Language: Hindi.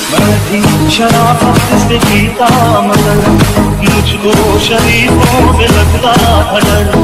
मैं भी शराफत से पीता मगर मुझको शरीफों से लगता था डर।